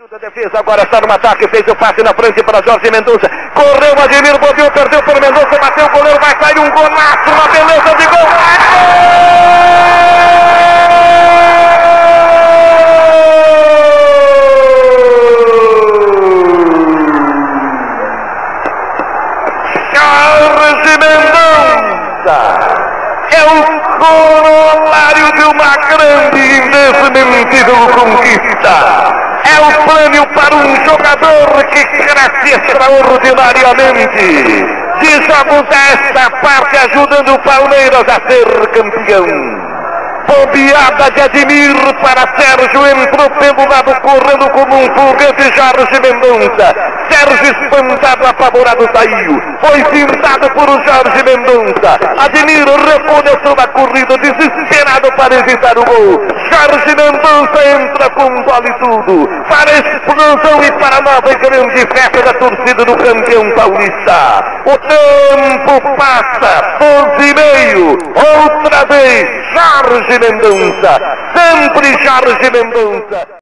A defesa agora está no ataque, fez o passe na frente para Jorge Mendonça. Correu, Ademir, bobeou, perdeu por Mendonça, bateu o goleiro, vai sair um golaço, uma beleza de gol. Jorge Mendonça é o corolário de uma grande e indesmentível conquista. É o prêmio para um jogador que cresce extraordinariamente. De jogos esta parte, ajudando o Palmeiras a ser campeão. Bobeada de Ademir para Sérgio, entrou pelo lado correndo como um foguete. Jorge Mendonça, Sérgio espantado, apavorado, saiu, foi pintado por Jorge Mendonça. Ademir reconheceu a corrida, desesperado para evitar o gol. Jorge Mendonça entra com bola e tudo, para a explosão e para a nova e grande festa da torcida do campeão paulista. O tempo passa, 12:30, outra vez Jorge Mendonça, sempre Jorge Mendonça.